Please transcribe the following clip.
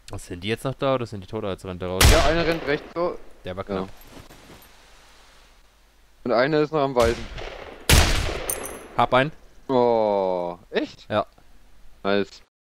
Was sind die jetzt noch da oder sind die tot als rennt der raus? Ja, einer rennt rechts so. Der war Ja. knapp. Und einer ist noch am Weißen. Hab einen. Oh, echt? Ja. Nice.